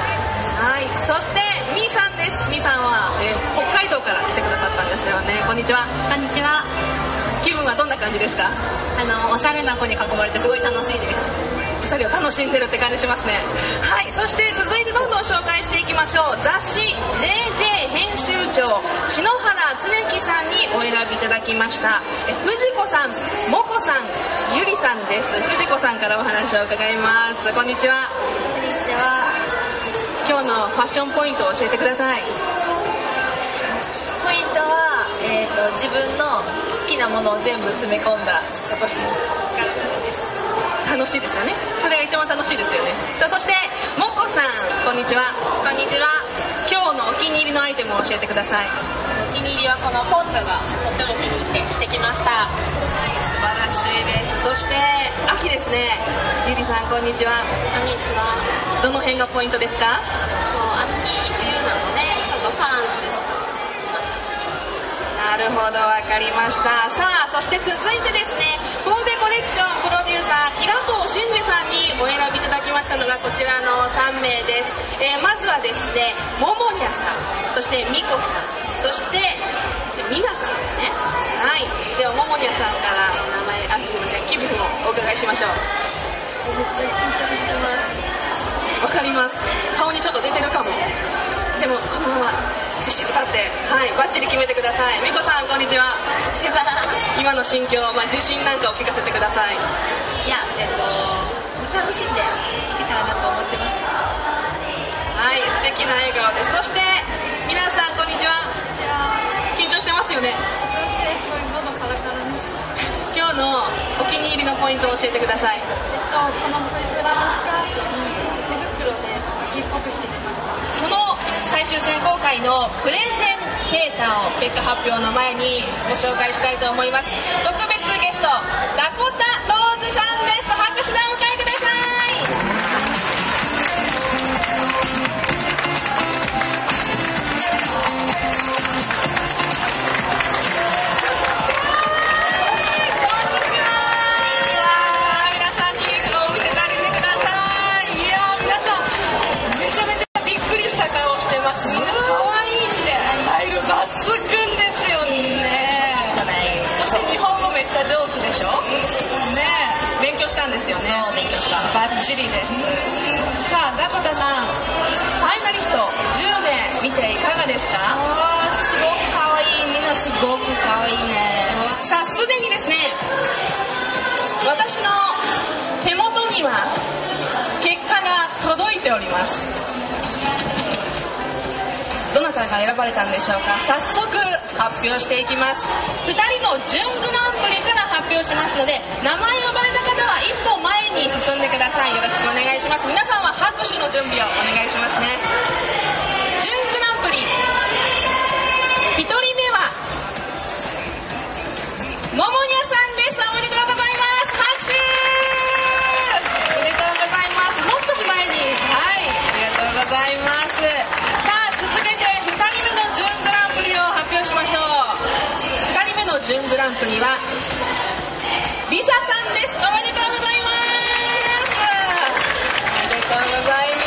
はい、そしてみーさんです。みーさんは、えー、北海道から来てくださったんですよね。こんにちは。
こんにちは。
気分はどんな感じですか？
あのおしゃれな子に囲まれてすごい楽しいです。
おしゃれを楽しんでるって感じしますね。はい、そして続いてどんどん紹介していきましょう。雑誌 ジェイジェイ 編集長篠原恒樹さんにお選びいただきました。え藤子さん、もこさん、ゆりさんです。藤子さんからお話を伺います。こんにちは。
こんにちは。
今日のファッションポイントを教えてください。
ポイントは、えーと、自分の好きなものを全部詰め込んだことです。
楽しいですよね。それが一番楽しいですよね。さあ、そしてもこさん、こんにちは。
こんにちは。
今日のお気に入りのアイテムを教えてください。
お気に入りはこのポンチョがとっても気に入って着てきました。
はい、素晴らしいです。そして秋ですね。ゆりさん、こんにちは。
こんにちは。
どの辺がポイントですか？
もう秋冬なのでちょっとパンツです。
なるほど、わかりました。さあ、そして続いてですね、神戸コレクションプロデューサー平藤真二さんにお選びいただきましたのがこちらのさんめいです。えー、まずはですね、ももにゃさん、そしてみこさん、そしてみなさんですね。はい、ではももにゃさんからお名前、あ、すいません、気分をお伺いしましょう。
めっちゃ緊張してます。
わかります。顔にちょっと出てるかも。でもこのままビシッと立って、はい、バッチリ決めてください。みこさん、こんにちは。
こんにちは。
今の心境、まあ、自信なんかを聞かせてください。
いや、えっと、楽しんでいけたらなと思ってます。
はい、素敵な笑顔です。そして皆さん、こんにちは。緊張してますよね。
緊張してすごい喉カラカラです。
今日のお気に入りのポイントを教えてください。
えっと、このプリクラのスカートに手袋で秋っぽくしてみました。
この最終選考会のプレゼンテーターを結果発表の前にご紹介したいと思います。特別ゲスト、ダコタローズさんです。拍手でお迎えください。したんですよね。勉強した。バッチリです。さあ、ダコタさん、ファイナリストじゅうめい見ていかがですか？
あー、すごくかわいい。みんなすごくかわいいね。
さあ、すでにですね、私の手元には結果が届いております。どなたが選ばれたんでしょうか。早速発表していきます。ふたりの準グランプリから発表しますので、名前呼ばれた方は一歩前に進んでください。よろしくお願いします。皆さんは拍手の準備をお願いしますね。準グランプリひとりめはももにゃさんです。おめでとうございます。拍手。おめでとうございます。もう少し前に、はい、ありがとうございます。さあ、続けてふたりめの準グランプリを発表しましょう。ふたりめの準グランプリはリサさんです。おめでとうございます。おめでとうございます。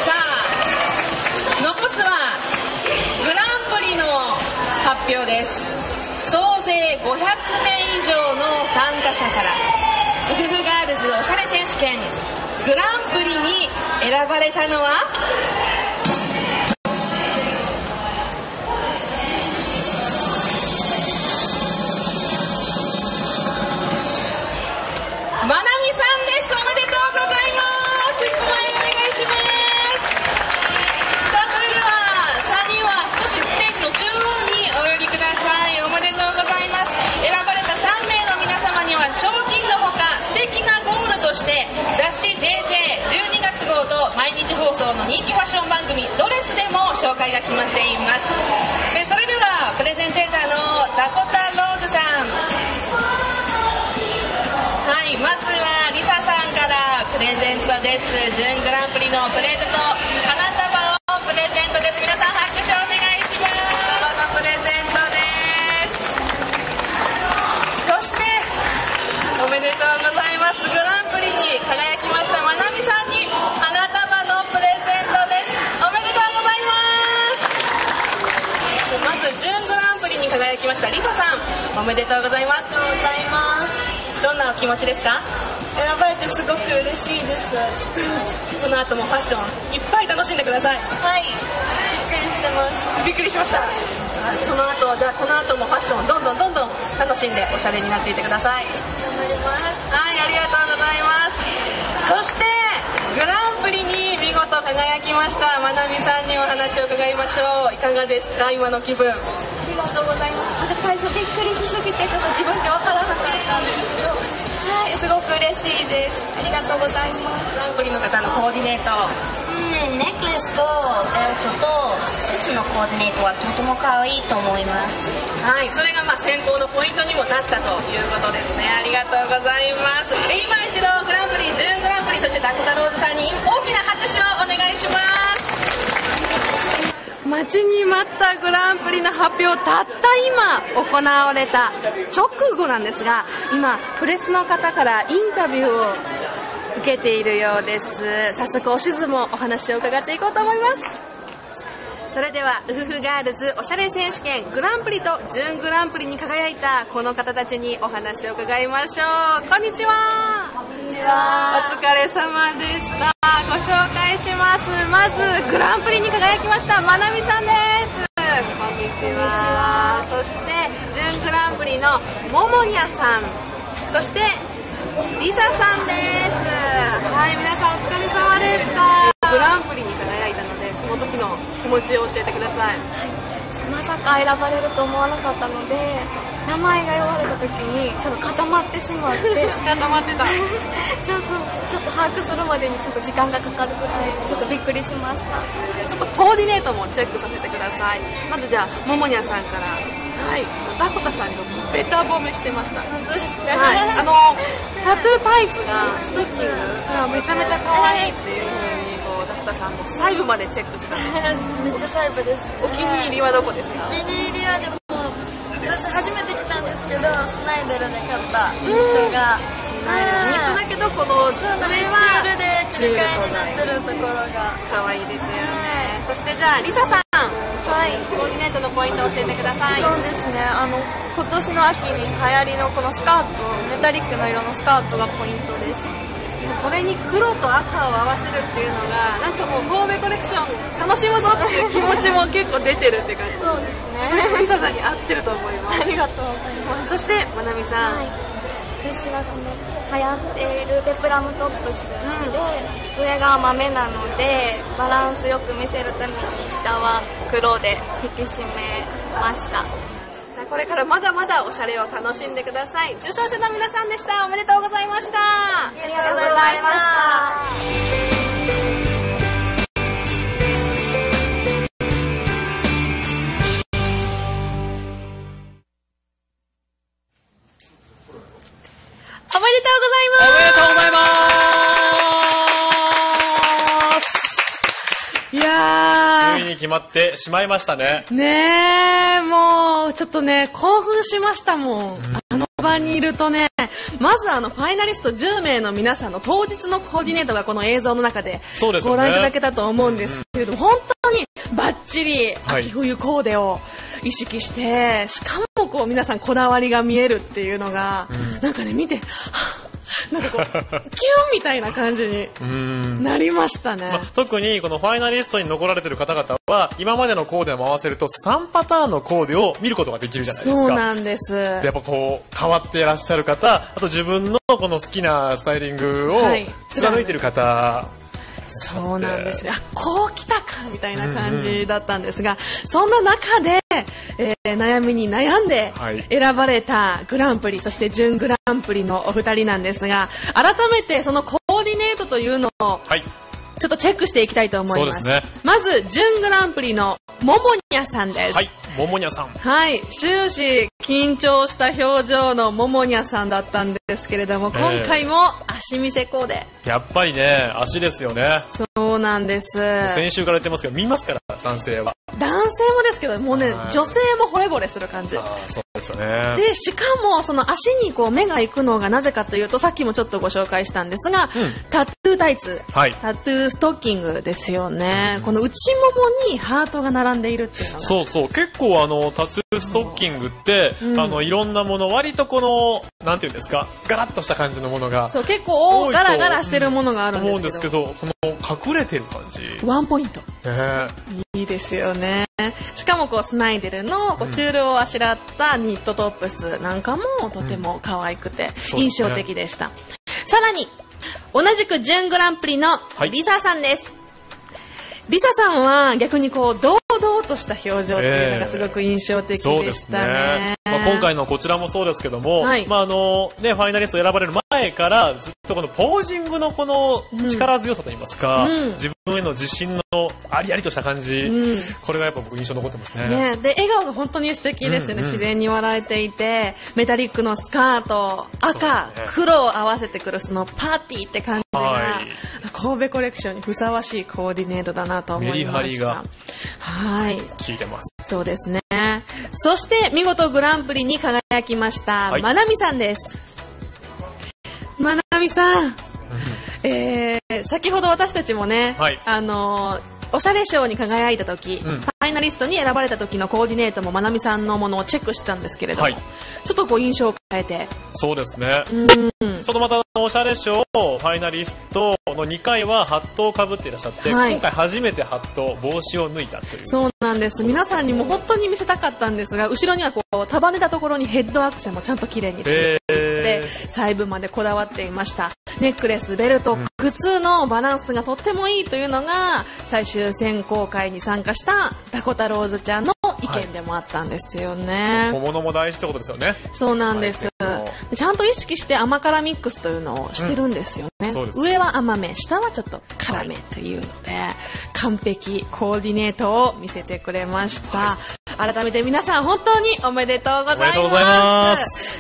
さあ、残すはグランプリの発表です。総勢ごひゃくめい以上の参加者からウフフガールズおしゃれ選手権グランプリに選ばれたのはまなみさんです。おめでとうございます。一歩前お願いします。さあ、それではさんにんは少しステージの中央にお寄りください。おめでとうございます。選ばれたさんめいの皆様には賞金のほか素敵なゴールとして雑誌 ジェイジェイじゅうにがつ号と毎日放送の人気ファッション番組ドレスでも紹介が決まっています。でそれではプレゼンテーターのダコタローズさん、はい、まずはリサさんからプレゼントです。準グランプリのプレートと花束をプレゼントです。皆さん拍手をお願いします。花束のプレゼントです。そしておめでとうございます。グランプリに輝きましたまなみさんに花束のプレゼントです。おめでとうございます。まず準グランプリに輝きましたリサさん、おめでとうございます。
ありがとうございます。
どんなお気持ちですか？
選ばれてすごく嬉しいです。
この後もファッションいっぱい楽しんでください。
はい、びっくりしてます。
びっくりしました。その後、じゃあこの後もファッションどんどんどんどん楽しんでおしゃれになっていってください。
頑張ります。
はい、ありがとうございます。そしてグランプリに見事輝きましたまなみさんにお話を伺いましょう。いかがですか、今の気分？
ありがとうございます。なんか最初びっくりしすぎてちょっと自分でわからなかったんですけど、はい、すごく嬉しいです。ありがとうございます。
グランプリの方のコーディネート、
うん、ネックレスとベルトとスーツのコーディネートはとても可愛いと思います。
はい、それがまあ選考のポイントにもなったということですね。ありがとうございます。今一度グランプリ、準グランプリ、そしてダコタローズさんに大きな拍手をお願いします。待ちに待ったグランプリの発表、たった今行われた直後なんですが、今プレスの方からインタビューを受けているようです。早速おしずもお話を伺っていこうと思います。それではウフフガールズおしゃれ選手権グランプリと準グランプリに輝いたこの方たちにお話を伺いましょう。こんにちは。
こんにちは。
お疲れ様でした。ご紹介します。まずグランプリに輝きましたまなみさんです。こんにちは。そして準グランプリのももにゃさん、そしてリサさんです。はい、皆さんお疲れ様でした。グランプリに輝いたので、その時の気持ちを教えてください。
まさか選ばれると思わなかったので、名前が言われた時にちょっと固まってしまって
固まってた
ちょっとちょっと把握するまでにちょっと時間がかかるくらいちょっとびっくりしました。
ちょっとコーディネートもチェックさせてください。まずじゃあももにゃさんから。はい、ダコタさんとベタ褒めしてました。はい、あのタトゥータイツがストッキングがめちゃめちゃ可愛いっていう風にこうダコタさんも細部までチェックしてたんです
めっちゃ細部です。
お気に入りはどこですか？
お気に入りはでも私初めて来たんですけど、スナイデルで買ったニットが、
スナイデルニットだけどこの上は
チュールで切り替えになってるところが
可愛いですよね。そしてじゃあリサさん、はい、コーディネートのポイントを教えてください。
そうですね、あの今年の秋に流行りのこのスカート、メタリックの色のスカートがポイントです。
それに黒と赤を合わせるっていうのがなんかもう神戸コレクション楽しむぞっていう気持ちも結構出てるって感じ。
そうですね。
リサさんに合ってると思います。
ありがとうございます。
そしてまなみさん、
はい、私はこの流行っているペプラムトップスで、うん、上が豆なのでバランスよく見せるために下は黒で引き締めました。
これからまだまだおしゃれを楽しんでください。受賞者の皆さんでした。おめでとうございました。
ありがとうございました。
おめでとうございます。
おめでとうございます。
いやー、
ついに決まってしまいましたね。
ねえ、もうちょっとね興奮しましたもん。あの場場にいるとね、まずあのファイナリストじゅうめいの皆さんの当日のコーディネートがこの映像の中でご覧いただけたと思うんですけれども、本当にバッチリ秋冬コーデを意識して、しかもこう皆さんこだわりが見えるっていうのが、なんかね見て、はぁなんかこうキュンみたいな感じになりましたね。
まあ、特にこのファイナリストに残られている方々は今までのコーデを回せるとさんパターンのコーデを見ることができるじゃないですか。
そうなんです。
でやっぱこう変わっていらっしゃる方、あと自分のこの好きなスタイリングを貫いている方、はい、
そうなんですね。あ、こう来たかみたいな感じだったんですが、うんうん、そんな中で、えー、悩みに悩んで選ばれたグランプリ、そして準グランプリのお二人なんですが、改めてそのコーディネートというのを、はい、ちょっとチェックしていきたいと思います。そうですね。まず準グランプリのももにゃさんです。
はい、ももにゃさん。
はい、終始緊張した表情のももにゃさんだったんですけれども、今回も足見せコーデ。
やっぱりね、足ですよね。
そうなんです。
先週から言ってますけど、見ますから、男性は。
男性もですけど、もうね、女性も惚れ惚れする感じ。
あ、そうですよね。
で、しかも、その足にこう目が行くのがなぜかというと、さっきもちょっとご紹介したんですが、うん、タトゥータイツ、はい、タトゥーストッキングですよね。うん、この内ももにハートが並んでいるっていうのが。
そうそう、結構あの、タトゥーストッキングって、うん、あの、いろんなもの、割とこの、なんていうんですか、ガラッとした感じのものが。
そう、結構ガラガラしてるものがあるんですけど。思うんですけ
ど、その、隠れてる感じ。
ワンポイント。ね、いいですよね。しかもこうスナイデルのこうチュールをあしらったニットトップスなんかもとても可愛くて印象的でした。うんね、さらに同じく準グランプリのリサさんです。はい、リサさんは逆にこう堂々とした表情っていうのがすごく印象的でしたね。えー、そうですね。
まあ、今回のこちらもそうですけども、はい、まああのね、ファイナリスト選ばれる前からずっとこのポージングのこの力強さといいますか、うん、自分への自信のありありとした感じ、うん、これがやっぱ僕印象残ってますね。
ね、で笑顔が本当に素敵ですよね。うんうん、自然に笑えていて、メタリックのスカート、赤、ね、黒を合わせてくるそのパーティーって感じが、はい、神戸コレクションにふさわしいコーディネートだなと思いました。メリハリが
はい効いてます。
そうですね。そして見事グランプリに輝きました、はい、まなみさんです。まなみさん、えー、先ほど私たちもね、はい、あのおしゃれ賞に輝いた時、うん、ファイナリストに選ばれた時のコーディネートもまなみさんのものをチェックしてたんですけれども、はい、ちょっとこう印象を変えて。
そうですね。うん、ちょっとまたおしゃれ賞ファイナリストのにかいはハットをかぶっていらっしゃって、はい、今回初めてハット帽子を脱いだという。
そうなんです。皆さんにも本当に見せたかったんですが、後ろにはこう束ねたところにヘッドアクセもちゃんと綺麗について、えー、細部までこだわっていました。ネックレス、ベルト、靴のバランスがとってもいいというのが最終選考会に参加したダコタローズちゃんの意見でもあったんですよね。
小物も大事ってことですよね。
そうなんです。ちゃんと意識して甘辛ミックスというのをしてるんですよね。うん、上は甘め、下はちょっと辛めというので、はい、完璧コーディネートを見せてくれました。はい、改めて皆さん本当におめでとうございます。おめでとうございます。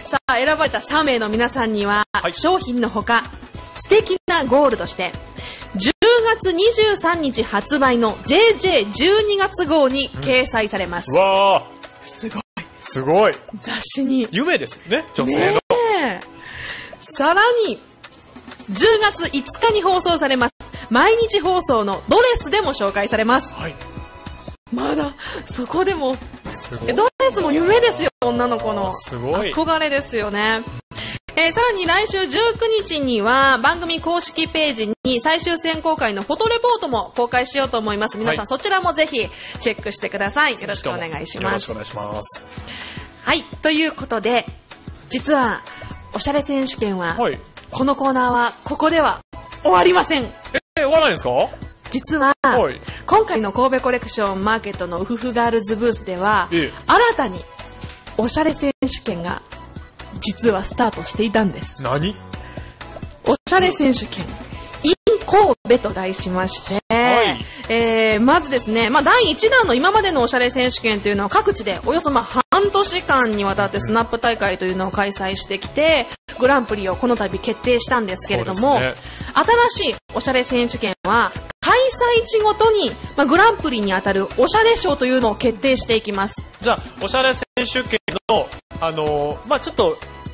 さあ、選ばれたさんめいの皆さんには、はい、商品のほか素敵なゴールとしてじゅうがつにじゅうさんにち発売の ジェイジェイじゅうにがつ号に掲載されます。
うん、わー、
すごい
すごい
雑誌に
夢ですね、女性の。
ね、さらにじゅうがついつかに放送されます毎日放送のドレスでも紹介されます。はい、まだそこでもドレスも夢ですよ。女の子の
すごい
憧れですよね。えー、さらに来週じゅうくにちには番組公式ページに最終選考会のフォトレポートも公開しようと思います。皆さん、はい、そちらもぜひチェックしてください。よろしくお願いします。よろしくお願いします。はい、ということで実はおしゃれ選手権は、はい、このコーナーはここでは終わりません。
えー、終わらないんですか？
実は、はい、今回の神戸コレクションマーケットのウフフガールズブースでは、えー、新たにおしゃれ選手権が実はスタートしていたんです。
何？
おしゃれ選手権 in 神戸と題しまして、はい、えー、まずですね、まあ、だいいちだんの今までのおしゃれ選手権というのは各地でおよそまあ半年間にわたってスナップ大会というのを開催してきてグランプリをこの度決定したんですけれども、ね、新しいおしゃれ選手権は開催地ごとに、まあ、グランプリに当たるおしゃれ賞というのを決定していきます。
じゃあおしゃれ選手権の、あのーまあ、ちょっと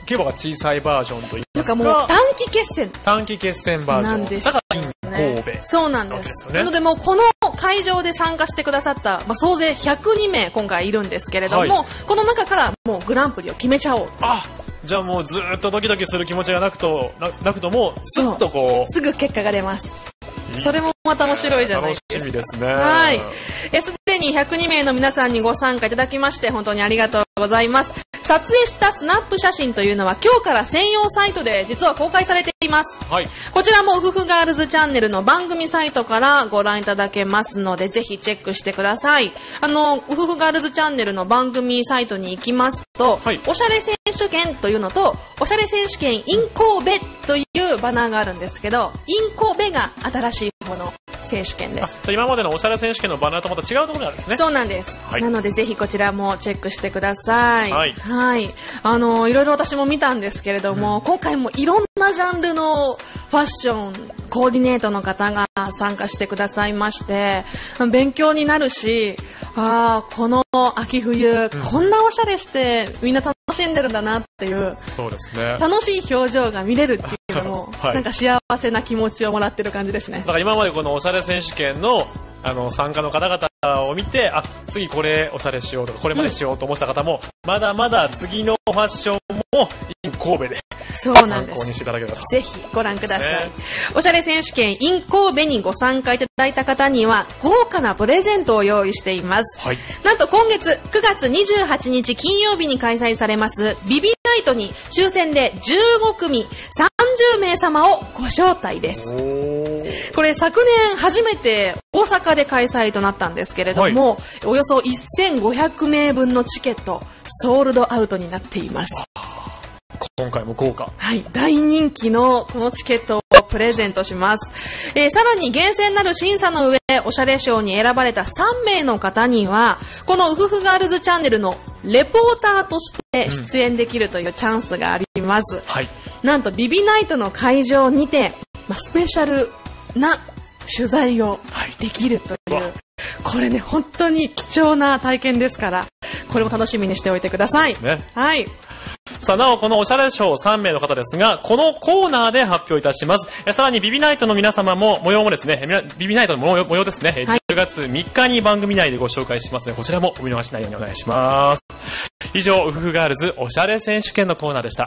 規模が小さいバージョンといいますか。
なんかもう短期決戦
短期決戦バージョン。
なんです。
だから神戸。
そうなんです。なのでもうこの会場で参加してくださった、まあ、総勢ひゃくにめい今回いるんですけれども、はい、この中からもうグランプリを決めちゃおう。
あ、じゃあもうずっとドキドキする気持ちがなくと、な, なくとも、すっとこう。
すぐ結果が出ます。それもまた面白いじゃないですか。
楽しみですね。
はい。すでにひゃくにめいの皆さんにご参加いただきまして本当にありがとうございます。撮影したスナップ写真というのは今日から専用サイトで実は公開されています。はい。こちらもウフフガールズチャンネルの番組サイトからご覧いただけますのでぜひチェックしてください。あの、ウフフガールズチャンネルの番組サイトに行きますと、はい、おしゃれ選手権というのと、おしゃれ選手権 in 神戸というバナーがあるんですけど、in 神戸が新しいもの。選手権です。
今までのおしゃれ選手権のバナーとまた違うところなんですね。
そうなんです、はい、なのでぜひこちらもチェックしてください。はい、はい、あのいろいろ私も見たんですけれども、うん、今回もいろんなジャンルのファッションコーディネートの方が参加してくださいまして勉強になるし、あこの秋冬、うん、こんなおしゃれしてみんな楽しんでるんだなっていう、
そうですね、
楽しい表情が見れるっていうのも、はい、なんか幸せな気持ちをもらってる感じですね。
だから今までこのおしゃれ選手権のあの参加の方々を見て、あ、次これおしゃれしようとかこれまでしようと思ってた方も、うん、まだまだ次のファッションも神戸で
そうなんです。
参考にしていただければと。
ぜひご覧ください、ね、おしゃれ選手権 in 神戸にご参加いただいた方には豪華なプレゼントを用意しています、はい、なんと今月くがつにじゅうはちにち金曜日に開催されますビビナイトに抽選でじゅうごくみさんじゅうめいさまをご招待です。これ昨年初めて大阪で開催となったんですけれども、はい、およそせんごひゃくめいぶんのチケットソールドアウトになっています。
今回も豪華。
はい、大人気のこのチケットをプレゼントします。えー、さらに厳選なる審査の上、おしゃれ賞に選ばれたさんめいの方には、このウフフガールズチャンネルのレポーターとして出演できるというチャンスがあります。うん、はい。なんとビビナイトの会場にて、まあ、スペシャルな取材をできるという、はい、これね本当に貴重な体験ですから、これも楽しみにしておいてください。ね、はい。
さあ、なおこのおしゃれ賞さんめいの方ですが、このコーナーで発表いたします。えさらにビビナイトの皆様も模様もですね、ビビナイトの模様模様ですね、はい、じゅうがつみっかに番組内でご紹介しますので、こちらもお見逃しないようにお願いします。以上、ウフフガールズおしゃれ選手権のコーナーでした。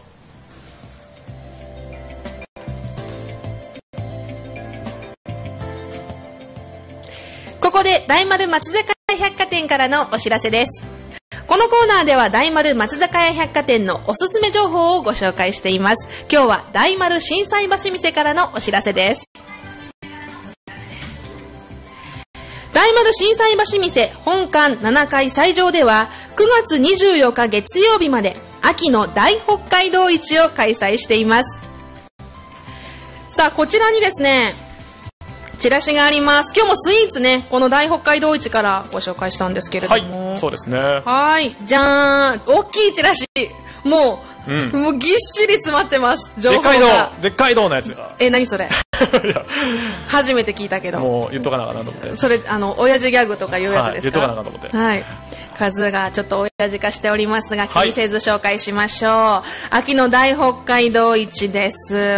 ここで大丸松坂屋百貨店からのお知らせです。このコーナーでは大丸松坂屋百貨店のおすすめ情報をご紹介しています。今日は大丸心斎橋店からのお知らせです。大丸心斎橋店本館ななかい最上ではくがつにじゅうよっか月曜日まで秋の大北海道市を開催しています。さあ、こちらにですね、チラシがあります。今日もスイーツね、この大北海道市からご紹介したんですけれども。
はい、そうですね。
はい、じゃーん。大きいチラシ。もう、うん、もうぎっしり詰まってます。情報が。
でっかい道、でっかい道のやつが。
え、何それ初めて聞いたけど。
もう言っとかなかなと思って。
それ、あの、親父ギャグとかいうやつですか？はい、
言っとかなかなと思って。
はい。数がちょっと親父化しておりますが、気にせず紹介しましょう。はい、秋の大北海道市です。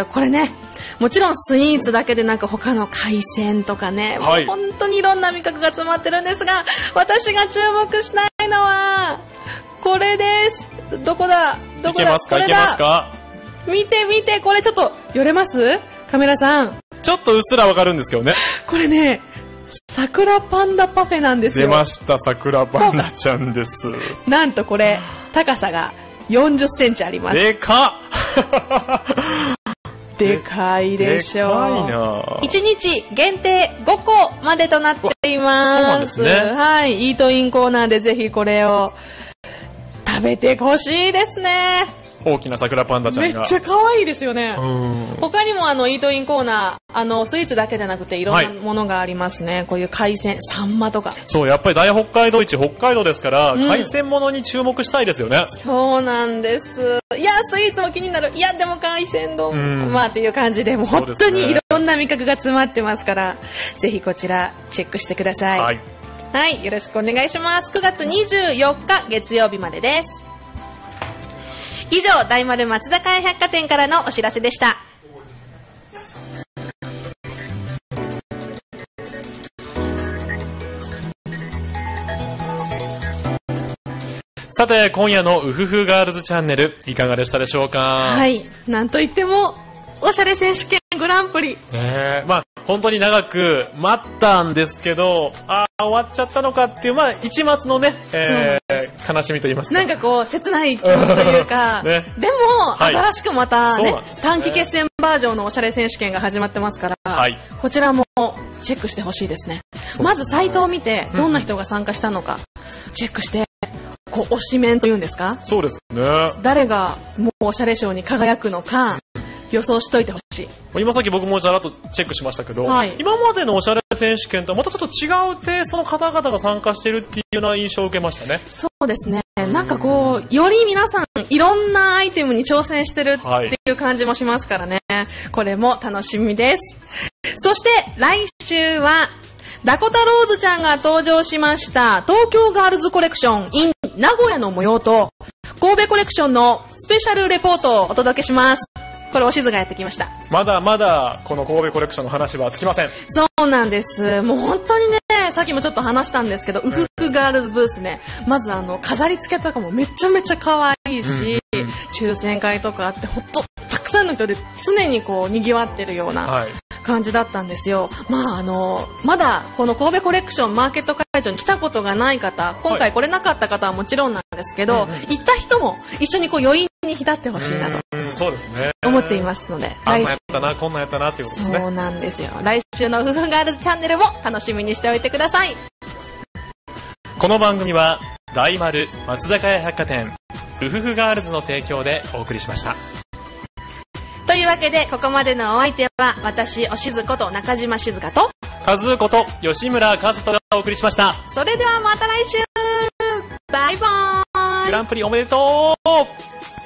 これね、もちろんスイーツだけでなく他の海鮮とかね、はい、もう本当にいろんな味覚が詰まってるんですが、私が注目したいのはこれです。どこだどこだ、
いけますかいけますか。
見て見て、これちょっと寄れます？カメラさん。
ちょっとうっすらわかるんですけどね。
これね、桜パンダパフェなんですよ。
出ました、桜パンダちゃんです。
なんとこれ高さがよんじゅっセンチあります。
でか
っでかいでしょう。
でかいな。
いちにち限定ごこまでとなっています。
そうなんですね。
はい。イートインコーナーでぜひこれを食べてほしいですね。
大きな桜パンダちゃんが。
めっちゃ可愛いですよね。他にもあのイートインコーナー、あのスイーツだけじゃなくていろんなものがありますね。はい、こういう海鮮、サンマとか。
そう、やっぱり大北海道市、北海道ですから、うん、海鮮物に注目したいですよね。
そうなんです。いや、スイーツも気になる。いや、でも海鮮丼。うん、まあという感じで、もう本当にいろんな味覚が詰まってますから、ぜひこちらチェックしてください。はい。はい、よろしくお願いします。くがつにじゅうよっか月曜日までです。 以上、大丸松坂屋百貨店からのお知らせでした。
さて、今夜のウフフガールズチャンネル、いかがでしたでしょうか？
はい。なんといっても、おしゃれ選手権グランプリ。
ねえ、まあ、本当に長く待ったんですけど、ああ、終わっちゃったのかっていう、まあ、一末のね、えー、悲しみと言いますか。
なんかこう、切ない気持ちというか、ね、でも、はい、新しくまたね、ね短期決戦バージョンのおしゃれ選手権が始まってますから、はい、こちらもチェックしてほしいですね。まずサイトを見て、どんな人が参加したのか、うん、チェックして、こう、推しメンというんですか？
そうですね。
誰がもうおしゃれ賞に輝くのか、予想しといてほしい。
今さっき僕もちゃらっとチェックしましたけど、はい、今までのおしゃれ選手権とはまたちょっと違うテイストの方々が参加しているっていうような印象を受けましたね。
そうですね。なんかこう、より皆さんいろんなアイテムに挑戦してるっていう感じもしますからね。はい、これも楽しみです。そして来週は、ダコタローズちゃんが登場しました東京ガールズコレクション in 名古屋の模様と神戸コレクションのスペシャルレポートをお届けします。これおしずがやってきました。
まだまだこの神戸コレクションの話はつきません。
そうなんです。もう本当にね、さっきもちょっと話したんですけど、ウフフガールズブースね、まずあの飾り付けとかもめちゃめちゃ可愛いし、うんうん、抽選会とかあって本当たくさんの人で常にこう賑わってるような、はい、感じだったんですよ。まああのまだこの神戸コレクションマーケット会場に来たことがない方、今回来れなかった方はもちろんなんですけど、はい、行った人も一緒にこう余韻に浸ってほしいなと、
そうですね、
思っていますので、
あんなやったなこんなやったなっていうことですね。
そうなんですよ。来週の夫婦ガールズチャンネルも楽しみにしておいてください。
この番組は大丸松坂屋百貨店夫婦ガールズの提供でお送りしました。
というわけでここまでのお相手は私おしずこと中島静香と
和夫こと吉村和人がお送りしました。
それではまた来週、バイバーイ。
グランプリおめでとう。